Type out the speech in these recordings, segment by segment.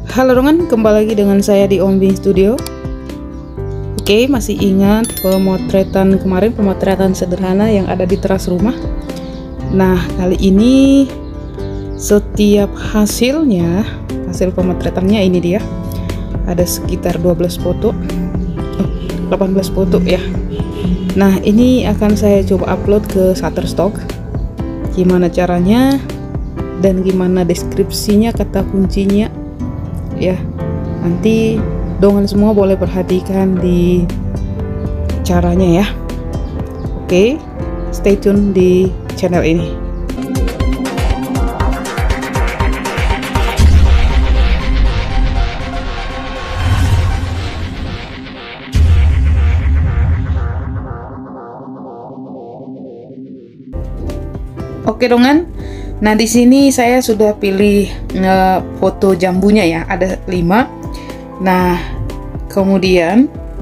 Halo teman, kembali lagi dengan saya di Ombi Studio. Oke, masih ingat pemotretan kemarin, pemotretan sederhana yang ada di teras rumah. Nah, kali ini setiap hasil pemotretannya ini dia. Ada sekitar 12 foto, 18 foto ya. Nah, ini akan saya coba upload ke Shutterstock. Gimana caranya dan gimana deskripsinya, kata kuncinya ya, nanti dongan semua boleh perhatikan di caranya ya. Oke, stay tune di channel ini. Oke dongan. Nah, di sini saya sudah pilih foto jambunya ya, ada 5. Nah, kemudian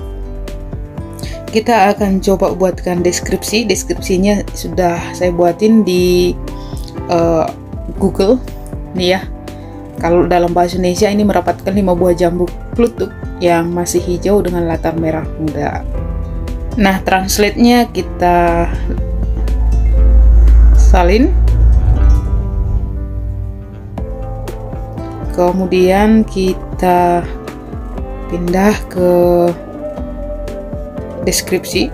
kita akan coba buatkan deskripsi. Deskripsinya sudah saya buatin di Google nih ya. Kalau dalam bahasa Indonesia ini merapatkan 5 buah jambu klutuk yang masih hijau dengan latar merah muda. Nah, translate-nya kita salin. Kemudian kita pindah ke deskripsi.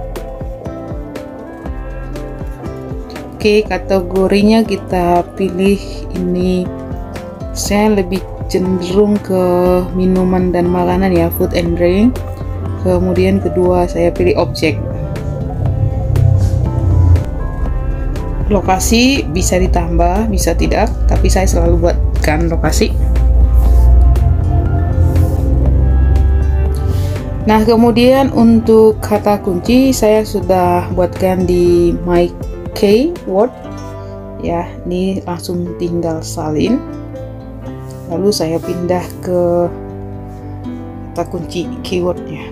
Oke, kategorinya kita pilih ini. Saya lebih cenderung ke minuman dan makanan ya, food and drink. Kemudian kedua saya pilih objek. Lokasi bisa ditambah, bisa tidak, tapi saya selalu buatkan lokasi. Nah, kemudian untuk kata kunci saya sudah buatkan di my keyword ya. Ini langsung tinggal salin, lalu saya pindah ke kata kunci keywordnya.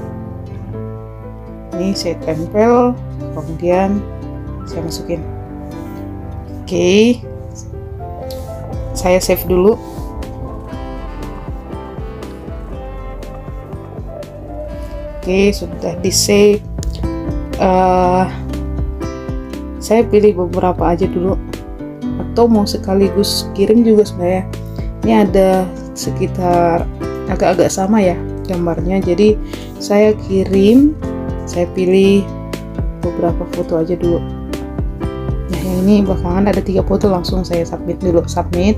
Ini saya tempel, kemudian saya masukin. Oke, saya save dulu. Oke, sudah di save. Saya pilih beberapa aja dulu, atau mau sekaligus kirim juga sebenarnya. Ini ada sekitar agak-agak sama ya gambarnya, jadi saya kirim. Saya pilih beberapa foto aja dulu. Nah, yang ini belakangan ada 3 foto, langsung saya submit dulu. Submit.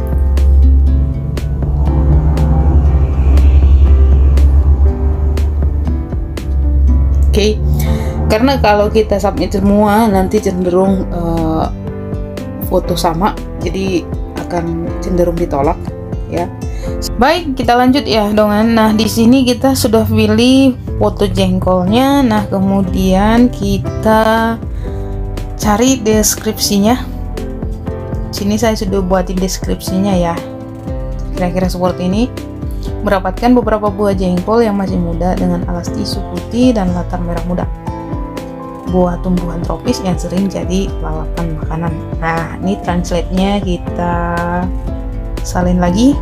Oke, karena kalau kita submit semua nanti cenderung foto sama, jadi akan cenderung ditolak ya. Baik, kita lanjut ya dongan. Nah, di sini kita sudah pilih foto jengkolnya. Nah, kemudian kita cari deskripsinya. Sini saya sudah buatin deskripsinya ya. Kira-kira seperti ini. Merapatkan beberapa buah jengkol yang masih muda dengan alas tisu putih dan latar merah muda. Buah tumbuhan tropis yang sering jadi lalapan makanan. Nah, ini translate-nya kita salin lagi.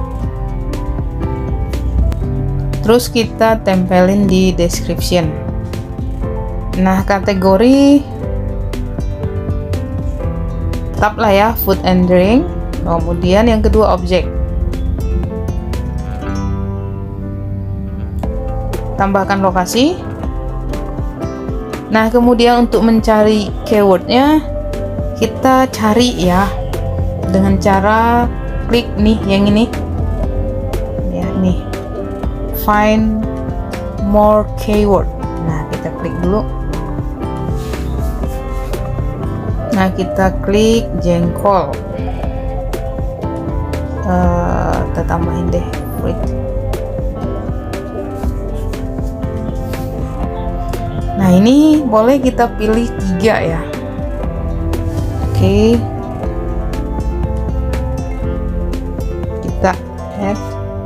Terus kita tempelin di description. Nah, kategori tetap lah ya, food and drink. Kemudian yang kedua objek. Tambahkan lokasi. Nah, kemudian untuk mencari keywordnya kita cari ya dengan cara klik nih yang ini ya, nih find more keyword. Nah, kita klik dulu. Nah, kita klik jengkol. Kita tambahin deh fruit. Nah, ini boleh kita pilih 3 ya. Oke, kita add.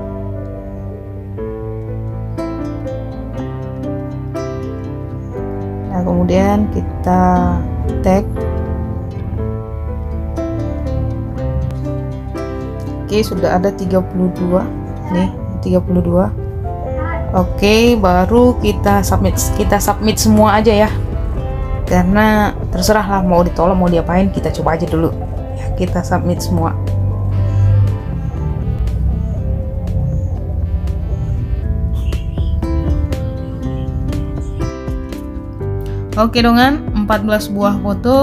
Nah, kemudian kita tag. Oke, sudah ada 32 nih, 32. Oke, baru kita submit semua aja ya, karena terserah lah mau ditolak mau diapain, kita coba aja dulu ya. Kita submit semua. Oke dongan, 14 buah foto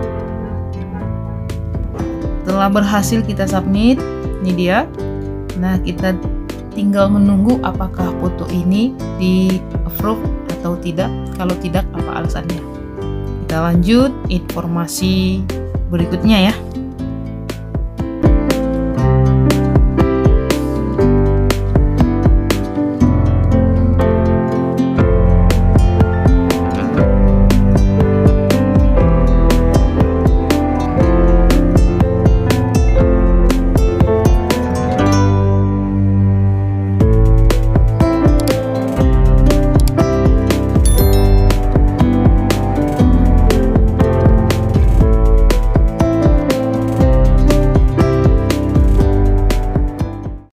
telah berhasil kita submit. Ini dia. Nah, kita tinggal menunggu apakah foto ini di approve atau tidak. Kalau tidak, apa alasannya. Kita lanjut informasi berikutnya ya.